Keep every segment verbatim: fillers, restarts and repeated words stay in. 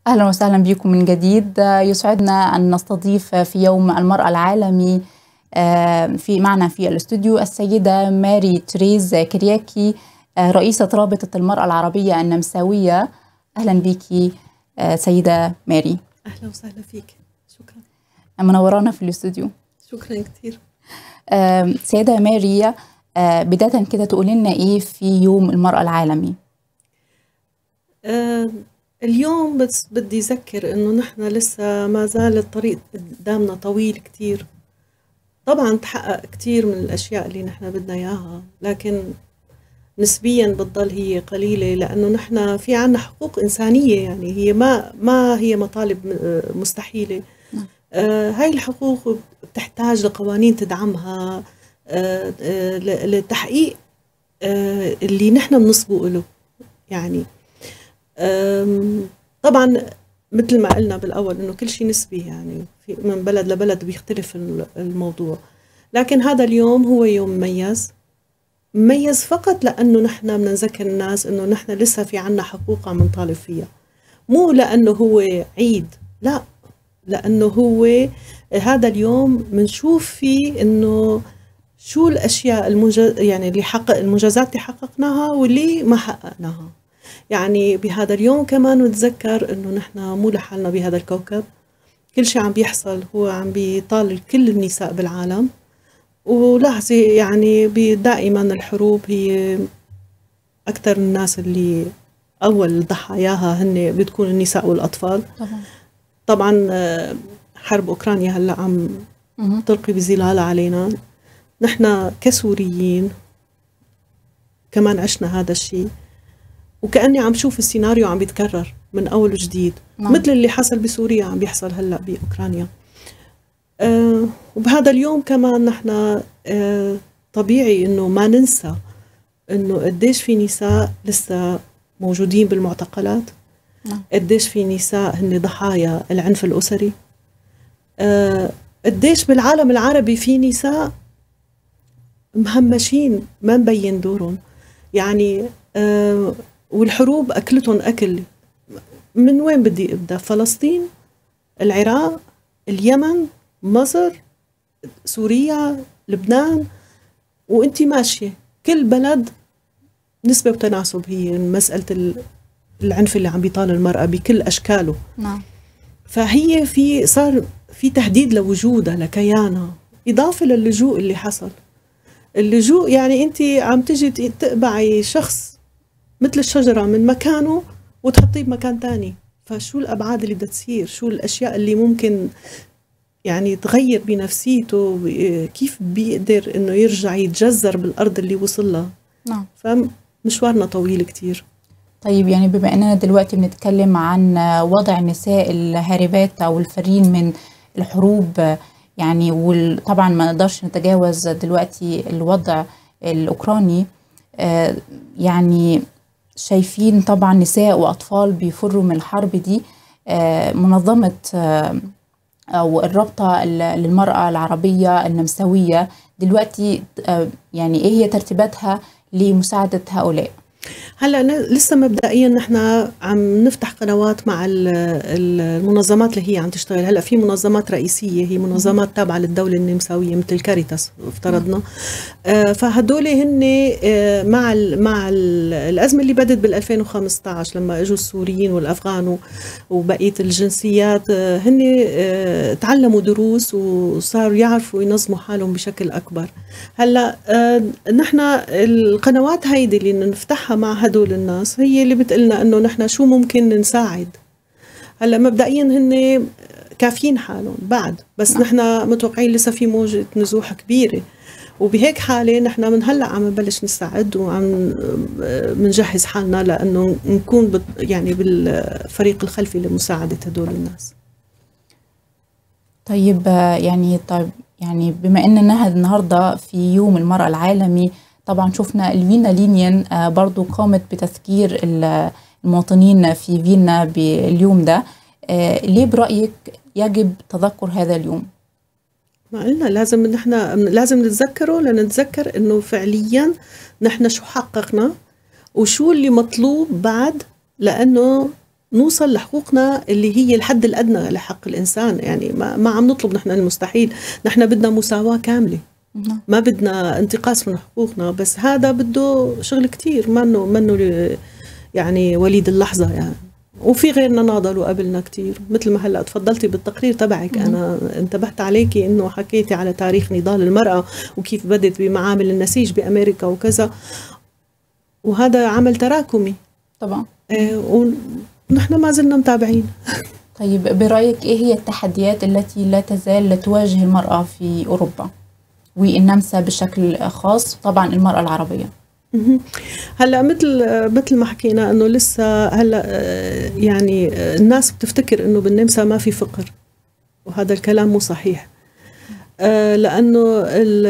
أهلا وسهلا بكم من جديد. يسعدنا أن نستضيف في يوم المرأة العالمي في معنا في الاستوديو السيدة ماري تريز كرياكي، رئيسة رابطة المرأة العربية النمساوية. أهلا بك سيدة ماري. أهلا وسهلا فيك، شكرا. منورانا في الاستوديو. شكرا كثير. سيدة ماري، بداية كده تقولي لنا إيه في يوم المرأة العالمي؟ أه اليوم بس بدي أذكر إنه نحن لسه ما زال الطريق قدامنا طويل كتير. طبعا تحقق كتير من الأشياء اللي نحن بدنا إياها، لكن نسبيا بتضل هي قليلة، لأنه نحن في عنا حقوق إنسانية، يعني هي ما ما هي مطالب مستحيلة. أه هاي الحقوق بتحتاج لقوانين تدعمها أه أه لتحقيق أه اللي نحن بنصبو له. يعني طبعا مثل ما قلنا بالاول انه كل شيء نسبي، يعني في من بلد لبلد بيختلف الموضوع، لكن هذا اليوم هو يوم مميز مميز فقط لانه نحن بدنا نذكر الناس انه نحن لسه في عنا حقوق عم نطالب فيها، مو لانه هو عيد، لا، لانه هو هذا اليوم بنشوف فيه انه شو الاشياء المنجز يعني اللي حقق المنجزات اللي حققناها واللي ما حققناها. يعني بهذا اليوم كمان نتذكر انه نحن مو لحالنا بهذا الكوكب، كل شيء عم بيحصل هو عم بيطال كل النساء بالعالم. ولاحظي يعني دائما الحروب هي اكثر الناس اللي اول ضحاياها هن بتكون النساء والاطفال. طبعا طبعا حرب اوكرانيا هلا عم تلقي بظلالها علينا. نحن كسوريين كمان عشنا هذا الشيء، وكأني عم شوف السيناريو عم بيتكرر من أول وجديد. نعم. مثل اللي حصل بسوريا عم بيحصل هلأ بأوكرانيا. أه وبهذا اليوم كمان نحن أه طبيعي إنه ما ننسى إنه قديش في نساء لسه موجودين بالمعتقلات. نعم. قديش في نساء هن ضحايا العنف الأسري. أه قديش بالعالم العربي في نساء مهمشين ما مبين دورهم. يعني أه والحروب أكلتهم أكل. من وين بدي أبدأ؟ فلسطين، العراق، اليمن، مصر، سوريا، لبنان، وانتي ماشية كل بلد نسبة وتناسب هي مسألة العنف اللي عم بيطال المرأة بكل أشكاله. نعم. فهي في صار في تهديد لوجودها لكيانها، إضافة للجوء اللي حصل. اللجوء يعني انتي عم تجي تقبعي شخص مثل الشجرة من مكانه وتحطيه بمكان تاني، فشو الأبعاد اللي بدها تصير؟ شو الأشياء اللي ممكن يعني تغير بنفسيته؟ كيف بيقدر إنه يرجع يتجذر بالأرض اللي وصل لها؟ نعم. فمشوارنا طويل كتير. طيب، يعني بما أننا دلوقتي بنتكلم عن وضع النساء الهاربات أو الفارين من الحروب، يعني وطبعا ما نقدرش نتجاوز دلوقتي الوضع الأوكراني، آه يعني شايفين طبعا نساء وأطفال بيفروا من الحرب دي. آه منظمة آه أو الرابطة للمرأة العربية النمساوية دلوقتي آه يعني إيه هي ترتيباتها لمساعدة هؤلاء؟ هلا لسه مبدئيا نحن عم نفتح قنوات مع المنظمات اللي هي عم تشتغل. هلا في منظمات رئيسيه هي منظمات تابعه للدوله النمساويه مثل كاريتاس افترضنا. آه فهدول هن آه مع ال مع ال الازمه اللي بدت بال ألفين وخمسة عشر لما اجوا السوريين والافغان وبقيه الجنسيات، آه هن آه تعلموا دروس وصاروا يعرفوا ينظموا حالهم بشكل اكبر. هلا آه نحن القنوات هيدي اللي نفتحها مع هدول الناس هي اللي بتقلنا انه نحن شو ممكن نساعد. هلا مبدئيا هن كافيين حالهم بعد، بس نحن متوقعين لسه في موجة نزوح كبيرة، وبهيك حالة نحن من هلا عم نبلش نستعد وعم بنجهز حالنا لانه نكون يعني بالفريق الخلفي لمساعدة هدول الناس. طيب يعني طيب يعني بما اننا النهارده في يوم المرأة العالمي، طبعا شفنا الفينا لينيان برضو قامت بتذكير المواطنين في فيينا باليوم ده. ليه برأيك يجب تذكر هذا اليوم؟ ما قلنا لازم نحن لازم نتذكره لنتذكر انه فعليا نحن شو حققنا وشو اللي مطلوب بعد، لانه نوصل لحقوقنا اللي هي الحد الأدنى لحق الإنسان. يعني ما, ما عم نطلب نحن المستحيل، نحن بدنا مساواة كاملة، ما بدنا انتقاص من حقوقنا، بس هذا بده شغل كتير، منه منه يعني وليد اللحظة يعني. وفي غيرنا ناضلوا قبلنا كتير، مثل ما هلا تفضلتي بالتقرير تبعك، انا انتبهت عليكي انه حكيتي على تاريخ نضال المرأة وكيف بدت بمعامل النسيج بأمريكا وكذا، وهذا عمل تراكمي طبعا. إيه، ونحن ما زلنا متابعين. طيب برأيك ايه هي التحديات التي لا تزال تواجه المرأة في أوروبا والنمسا بشكل خاص، طبعا المرأة العربية؟ هلا مثل مثل ما حكينا انه لسه هلا يعني الناس بتفتكر انه بالنمسا ما في فقر، وهذا الكلام مو صحيح، لانه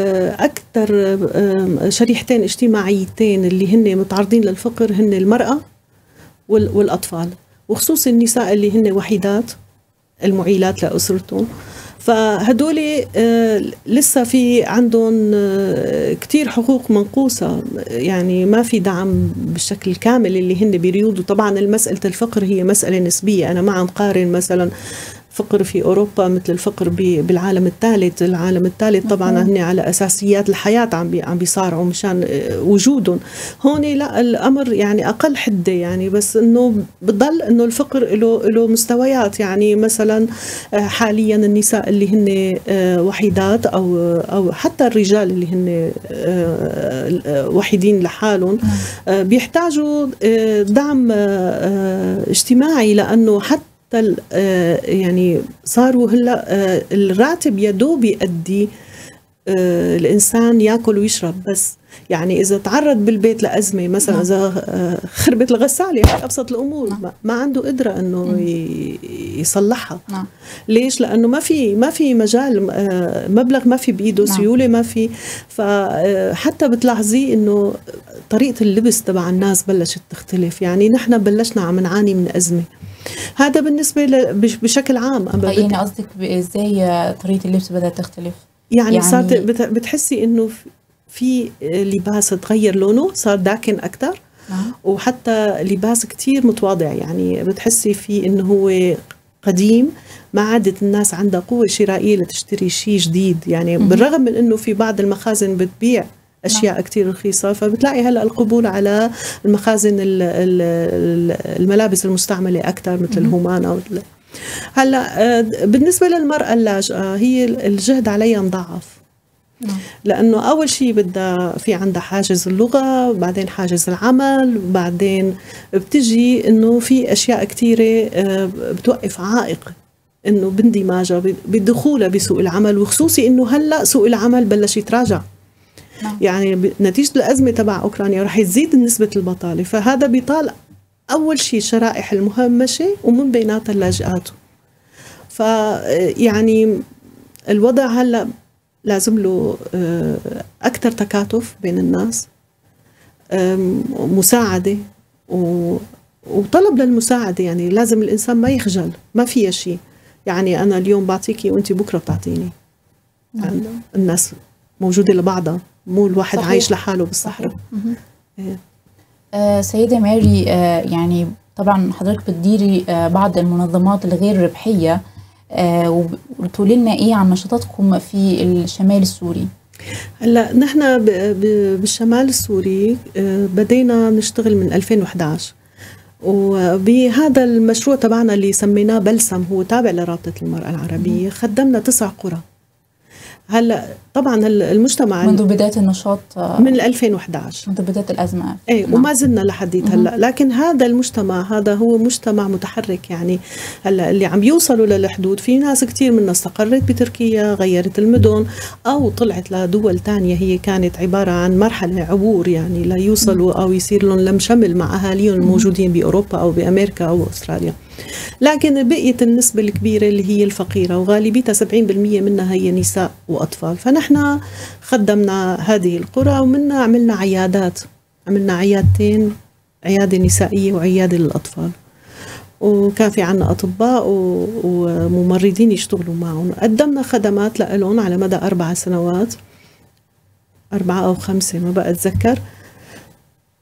اكثر شريحتين اجتماعيتين اللي هن متعرضين للفقر هن المرأة والاطفال، وخصوصا النساء اللي هن وحيدات المعيلات لاسرتهم. فهدول آه لسه في عندهم آه كتير حقوق منقوصة، يعني ما في دعم بالشكل الكامل اللي هن بيريدوا. طبعا المسألة الفقر هي مسألة نسبية، أنا ما عم قارن مثلا فقر في أوروبا مثل الفقر بالعالم الثالث. العالم الثالث طبعا هن على أساسيات الحياة عم بي عم بيصارعوا مشان وجودهم. هون لا، الأمر يعني أقل حدة يعني، بس إنه بضل إنه الفقر له له مستويات. يعني مثلا حاليا النساء اللي هن وحيدات أو أو حتى الرجال اللي هن وحيدين لحالهم بيحتاجوا دعم اجتماعي، لأنه حتى يعني صاروا هلا الراتب يدوب يؤدي الإنسان يأكل ويشرب بس. يعني إذا تعرض بالبيت لأزمة مثلا، إذا خربت الغسالة، أبسط الأمور، ما عنده قدرة إنه يصلحها. ليش؟ لأنه ما في ما في مجال، مبلغ ما في بإيده، سيولة ما في. فحتى بتلاحظي إنه طريقة اللبس تبع الناس بلشت تختلف. يعني نحن بلشنا عم نعاني من أزمة. هذا بالنسبة بشكل عام. يعني قصدك إزاي طريقة اللبس بدأت تختلف؟ يعني, يعني صارت بتحسي إنه في لباس تغير لونه، صار داكن أكتر. نعم. وحتى لباس كتير متواضع، يعني بتحسي فيه إنه هو قديم، ما عادت الناس عندها قوة شرائية لتشتري شيء جديد. يعني م- بالرغم من إنه في بعض المخازن بتبيع أشياء نعم. كتير رخيصة، فبتلاقي هلأ القبول على المخازن الملابس المستعملة أكتر مثل الهومانا. هلأ بالنسبة للمرأة اللاجئة، هي الجهد عليها مضاعف، لأنه أول شيء بدها في عندها حاجز اللغة، بعدين حاجز العمل، بعدين بتجي إنه في أشياء كتيرة بتوقف عائق إنه باندماجها بدخولها بسوق العمل، وخصوصي إنه هلأ سوق العمل بلش يتراجع. يعني نتيجة الأزمة تبع أوكرانيا رح يزيد نسبة البطالة، فهذا بيطال أول شيء الشرائح المهمشة ومن بيناتها اللاجئات. فيعني الوضع هلأ لازم له أكثر تكاتف بين الناس، مساعدة وطلب للمساعدة. يعني لازم الإنسان ما يخجل، ما فيها شيء. يعني أنا اليوم بعطيكي وأنت بكرة بتعطيني. يعني الناس موجودة لبعضها، مو الواحد صحيح. عايش لحاله بالصحراء. آه سيدة ماري، آه يعني طبعا حضرتك بتديري آه بعض المنظمات الغير ربحية، آه وتقولي لنا ايه عن نشاطاتكم في الشمال السوري؟ هلا نحن بالشمال السوري آه بدينا نشتغل من ألفين وإحدى عشر، وبهذا المشروع تبعنا اللي سميناه بلسم، هو تابع لرابطة المرأة العربية، خدمنا تسع قرى. هلا طبعا المجتمع منذ بداية النشاط من ألفين وإحدى عشر، منذ بداية الأزمة، اي نعم. وما زلنا لحديت هلا، لكن هذا المجتمع هذا هو مجتمع متحرك. يعني هلا اللي عم يوصلوا للحدود، في ناس كتير منا استقرت بتركيا، غيرت المدن او طلعت لدول تانية هي كانت عبارة عن مرحلة عبور، يعني لا يوصلوا او يصير لهم لم شمل مع اهاليهم الموجودين باوروبا او بامريكا او استراليا. لكن بقيت النسبة الكبيرة اللي هي الفقيرة، وغالبيتها سبعين بالمية منها هي نساء وأطفال. فنحن خدمنا هذه القرى، ومنا عملنا عيادات، عملنا عيادتين، عيادة نسائية وعيادة للأطفال، وكان في عنا أطباء وممرضين يشتغلوا معهم. قدمنا خدمات لهم على مدى أربع سنوات، أربعة أو خمسة ما بقى أتذكر.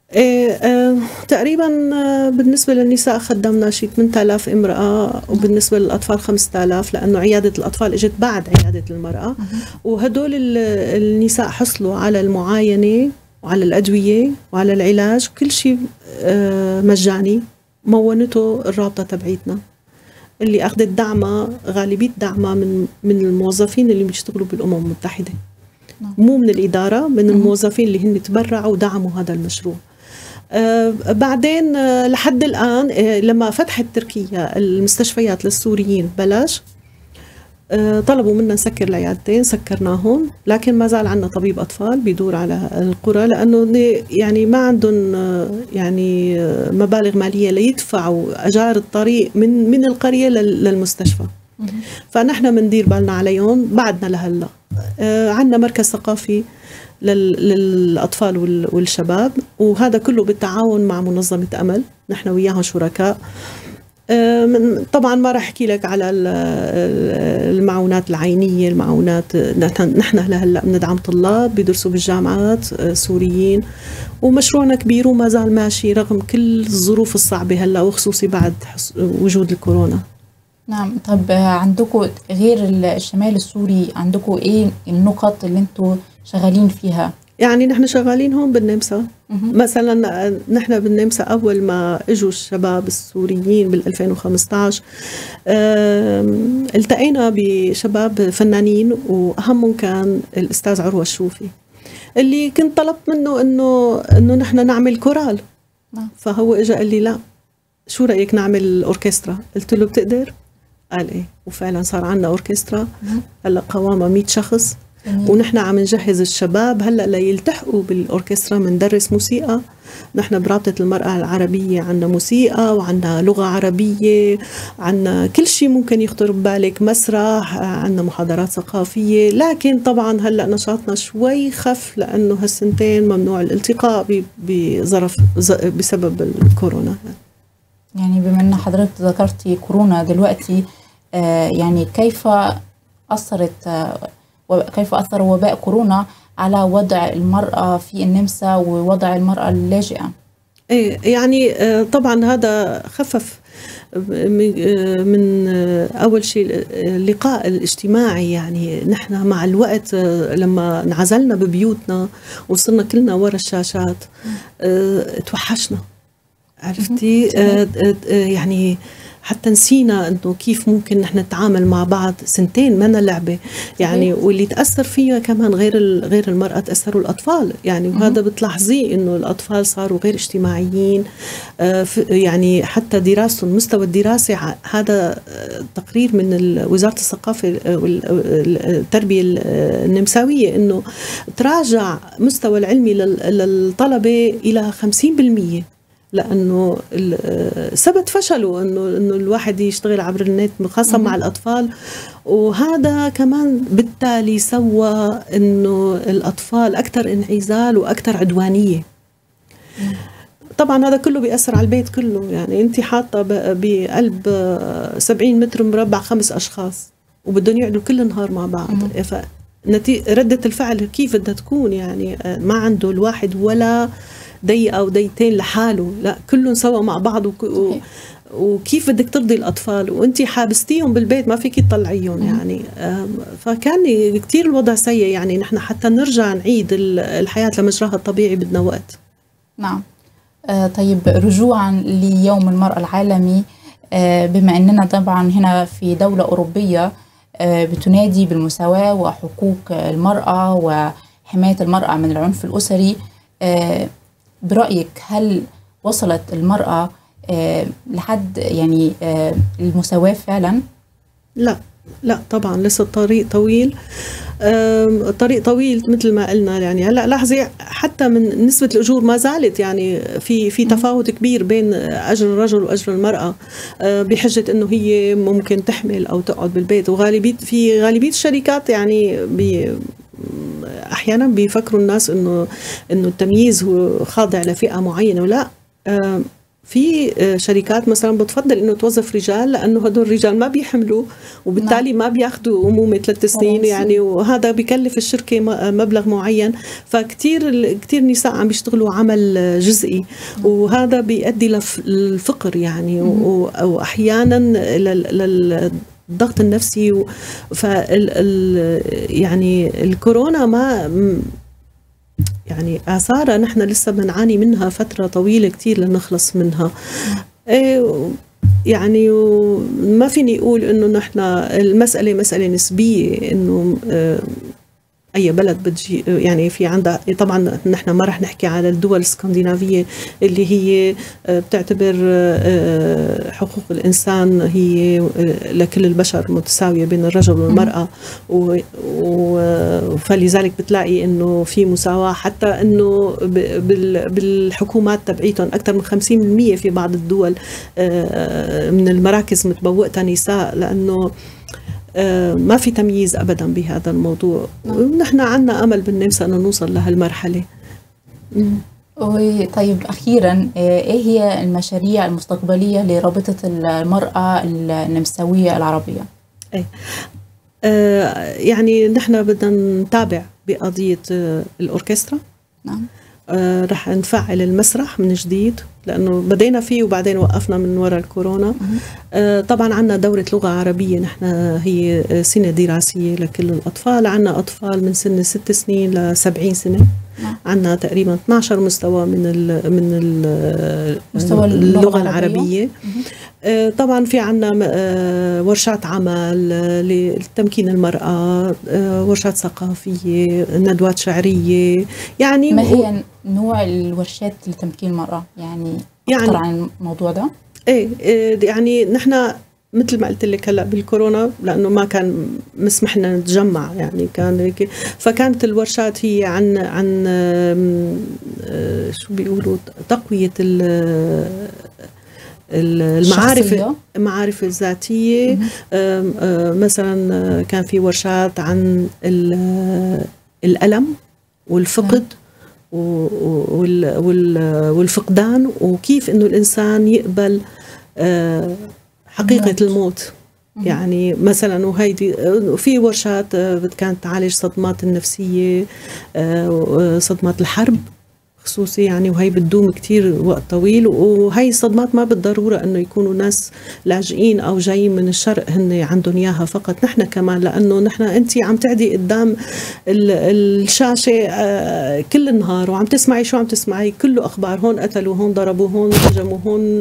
إيه آه تقريبا آه بالنسبة للنساء خدمنا شيء ثمانية آلاف امرأة، وبالنسبة للأطفال خمسة آلاف، لأنه عيادة الأطفال اجت بعد عيادة المرأة. وهدول النساء حصلوا على المعاينة وعلى الأدوية وعلى العلاج، كل شيء آه مجاني، مونته الرابطة تبعيتنا اللي أخذت دعمها، غالبية دعمها من من الموظفين اللي بيشتغلوا بالأمم المتحدة، مو من الإدارة، من الموظفين اللي هن تبرعوا ودعموا هذا المشروع. آه بعدين آه لحد الآن آه لما فتحت تركيا المستشفيات للسوريين ببلاش، آه طلبوا منا نسكر العيادتين، سكرناهم، لكن ما زال عندنا طبيب أطفال بيدور على القرى، لأنه يعني ما عندهم آه يعني آه مبالغ مالية ليدفعوا أجار الطريق من من القرية للمستشفى. فنحن بندير بالنا عليهم بعدنا لهلا. آه عندنا مركز ثقافي للأطفال والشباب، وهذا كله بالتعاون مع منظمة أمل، نحن وياهم شركاء. طبعا ما راح احكي لك على المعونات العينية، المعونات نحن لهلا بندعم طلاب بيدرسوا بالجامعات سوريين، ومشروعنا كبير وما زال ماشي رغم كل الظروف الصعبة هلا، وخصوصي بعد وجود الكورونا. نعم. طب عندكم غير الشمال السوري عندكم ايه النقط اللي انتم شغالين فيها؟ يعني نحن شغالين هون بالنمسا مثلا. نحن بالنمسا أول ما إجوا الشباب السوريين بالألفين وخمسة عشر التقينا بشباب فنانين، وأهمهم كان الأستاذ عروة الشوفي اللي كنت طلبت منه إنه إنه نحن نعمل كورال. فهو إجا قال لي لا، شو رأيك نعمل أوركسترا؟ قلت له بتقدر؟ قال إيه، وفعلا صار عندنا أوركسترا هلا قوامها مئة شخص، ونحن عم نجهز الشباب هلا ليلتحقوا بالاوركسترا. بندرس موسيقى، نحن برابطة المرأة العربية عندنا موسيقى وعندنا لغة عربية، عندنا كل شيء ممكن يخطر ببالك، مسرح، عندنا محاضرات ثقافية. لكن طبعا هلا نشاطنا شوي خف لأنه هالسنتين ممنوع الالتقاء بظرف بسبب الكورونا. يعني بما أن حضرتك ذكرتي كورونا دلوقتي، آه يعني كيف أثرت آه وكيف أثر وباء كورونا على وضع المرأة في النمسا ووضع المرأة اللاجئة؟ إيه يعني طبعا هذا خفف من أول شيء اللقاء الاجتماعي. يعني نحن مع الوقت لما انعزلنا ببيوتنا وصرنا كلنا ورا الشاشات توحشنا، عرفتي؟ يعني حتى نسينا انه كيف ممكن نحن نتعامل مع بعض. سنتين منا لعبه يعني، واللي تاثر فيها كمان غير غير المراه تاثروا الاطفال يعني، وهذا بتلاحظيه انه الاطفال صاروا غير اجتماعيين. يعني حتى دراستهم، مستوى الدراسه، هذا تقرير من وزاره الثقافه والتربيه النمساويه انه تراجع مستوى العلمي للطلبه الى خمسين بالمئة، لأنه ثبت فشله إنه إنه الواحد يشتغل عبر النت خاصة مع الأطفال. وهذا كمان بالتالي سوى إنه الأطفال أكثر انعزال وأكثر عدوانية. طبعا هذا كله بيأثر على البيت كله. يعني أنت حاطة بقلب سبعين متر مربع خمس أشخاص وبدهم يقعدوا كل نهار مع بعض، فردة الفعل كيف بدها تكون؟ يعني ما عنده الواحد ولا دقيقة أو دقيقتين لحاله، لا كلهم سوا مع بعض. وك... و... وكيف بدك ترضي الأطفال وأنتي حابستيهم بالبيت، ما فيك تطلعيهم يعني. فكان كتير الوضع سيء. يعني نحن حتى نرجع نعيد الحياة لمجراها الطبيعي بدنا وقت. نعم. آه طيب، رجوعا ليوم المرأة العالمي، آه بما أننا طبعا هنا في دولة أوروبية آه بتنادي بالمساواة وحقوق المرأة وحماية المرأة من العنف الأسري، آه برأيك هل وصلت المرأة آه لحد يعني آه المساواة فعلا؟ لا لا طبعا لسه الطريق طويل. طريق طويل مثل ما قلنا. يعني هلا لاحظي حتى من نسبة الأجور ما زالت يعني في في تفاوت كبير بين أجر الرجل وأجر المرأة، بحجة إنه هي ممكن تحمل أو تقعد بالبيت. وغالبية في غالبية الشركات يعني بي احيانا بيفكروا الناس انه انه التمييز هو خاضع لفئه معينه، ولا في شركات مثلا بتفضل انه توظف رجال لانه هدول الرجال ما بيحملوا وبالتالي ما بياخذوا امومه ثلاث سنين يعني، وهذا بكلف الشركه مبلغ معين. فكتير كتير نساء عم بيشتغلوا عمل جزئي وهذا بيؤدي للفقر يعني، واحيانا للضغط النفسي. فال يعني الكورونا ما يعني آثارها نحن لسه بنعاني منها فترة طويلة كتير لنخلص منها. يعني ما فيني أقول إنه نحن المسألة مسألة نسبية، إنه أي بلد بتجي يعني في عندها. طبعا نحن ما رح نحكي على الدول الاسكندنافية اللي هي بتعتبر حقوق الإنسان هي لكل البشر متساوية بين الرجل والمرأة، فلذلك بتلاقي إنه في مساواة، حتى إنه بالحكومات تبعيتهم أكثر من خمسين بالمئة في بعض الدول من المراكز متبوئتها نساء، لأنه ما في تمييز أبدا بهذا الموضوع. ونحن عنا أمل بالنمسا أنه نوصل لهالمرحلة. طيب أخيرا، إيه هي المشاريع المستقبلية لرابطة المرأة النمساوية العربية؟ إيه آه يعني نحن بدنا نتابع بقضية الأوركسترا. نعم. آه رح نفعل المسرح من جديد لأنه بدينا فيه وبعدين وقفنا من وراء الكورونا. آه طبعا عنا دورة لغة عربية، نحن هي سنة دراسية لكل الأطفال. عنا أطفال من سن ست سنين لسبعين سنة. عنا تقريبا اثنعش مستوى من ال من ال مستوى اللغة العربية. آه طبعا في عنا آه ورشات عمل لتمكين المرأة، آه ورشات ثقافية، ندوات شعرية. يعني ما هي نوع الورشات لتمكين المرأة؟ يعني أكثر يعني عن الموضوع ده؟ ايه يعني نحن مثل ما قلت لك هلا بالكورونا لانه ما كان مسمح لنا نتجمع يعني، كان هيك. فكانت الورشات هي عن عن شو بيقولوا تقوية المعارف المعارف الذاتية. مثلا كان في ورشات عن الألم والفقد والفقدان، وكيف انه الانسان يقبل حقيقة الموت. يعني مثلا وهيدي في ورشات كانت تعالج صدمات النفسية، صدمات الحرب خصوصي يعني، وهي بتدوم كتير وقت طويل. وهي الصدمات ما بالضرورة انه يكونوا ناس لاجئين او جايين من الشرق هن عندهم اياها فقط، نحن كمان، لانه نحن انت عم تعدي قدام الشاشة كل النهار وعم تسمعي شو عم تسمعي، كله اخبار، هون قتلوا، هون ضربوا، هون هجموا، هون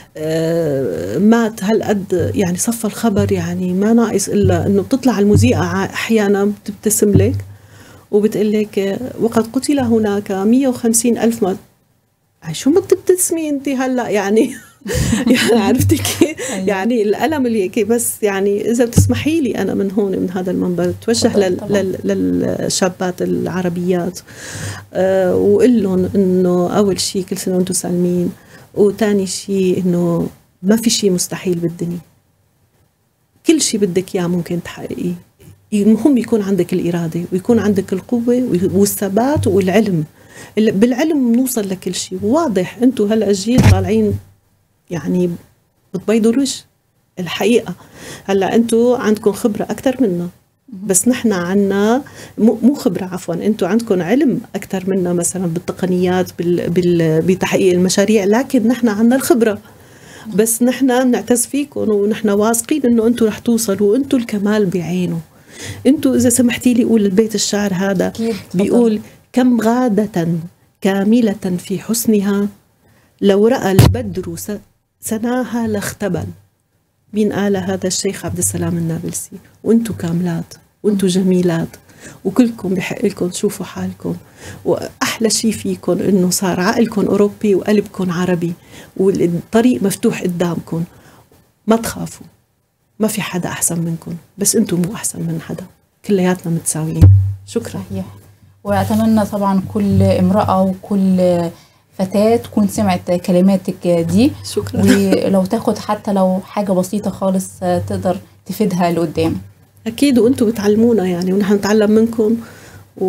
مات هالقد. يعني صف الخبر يعني ما ناقص الا انه بتطلع المذيعة احيانا بتبتسم لك وبتقول لك وقد قتل هناك مئة وخمسين ألف مات. شو ما بتبتسمي انت هلا يعني؟ يعني عرفتي كيف؟ يعني الألم اللي هيك. بس يعني إذا بتسمحي لي أنا من هون من هذا المنبر توجه لل للشابات العربيات أه وقول لهم إنه أول شيء كل سنة وأنتم سالمين، وثاني شيء إنه ما في شيء مستحيل بالدنيا، كل شيء بدك إياه ممكن تحققيه. المهم يكون عندك الإرادة ويكون عندك القوة والثبات والعلم. بالعلم نوصل لكل شيء. واضح أنتوا هلأ الجيل طالعين يعني بتبيضوا الوجه الحقيقة. هلأ أنتوا عندكم خبرة أكتر منا، بس نحن عنا مو خبرة عفوا، أنتوا عندكم علم أكتر منا مثلا بالتقنيات بتحقيق المشاريع، لكن نحن عنا الخبرة. بس نحن نعتز فيكم ونحن واثقين إنه أنتوا رح توصلوا، وأنتوا الكمال بعينه. انتوا اذا سمحتي لي اقول البيت الشعر هذا بيقول كم غادة كاملة في حسنها لو رأى البدر سناها لاختبل. مين قال هذا؟ الشيخ عبد السلام النابلسي. وانتوا كاملات وانتوا جميلات وكلكم بحق لكم تشوفوا حالكم، واحلى شيء فيكم انه صار عقلكم اوروبي وقلبكم عربي والطريق مفتوح قدامكم. ما تخافوا، ما في حدا أحسن منكم، بس أنتم مو أحسن من حدا، كلياتنا متساويين. شكرا. صحيح. وأتمنى طبعا كل امرأة وكل فتاة تكون سمعت كلماتك دي. شكرا. ولو تاخد حتى لو حاجة بسيطة خالص تقدر تفيدها لقدام. أكيد، وأنتم بتعلمونا يعني، ونحن نتعلم منكم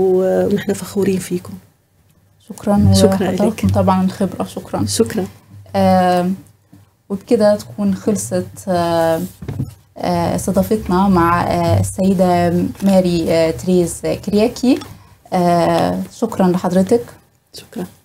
ونحن فخورين فيكم. شكرا. شكرا لكم طبعا الخبرة. شكرا. شكرا. آه وبكده تكون خلصت آه آه استضافتنا مع آه السيدة ماري آه تريز كرياكي. آه شكرا لحضرتك. شكرا.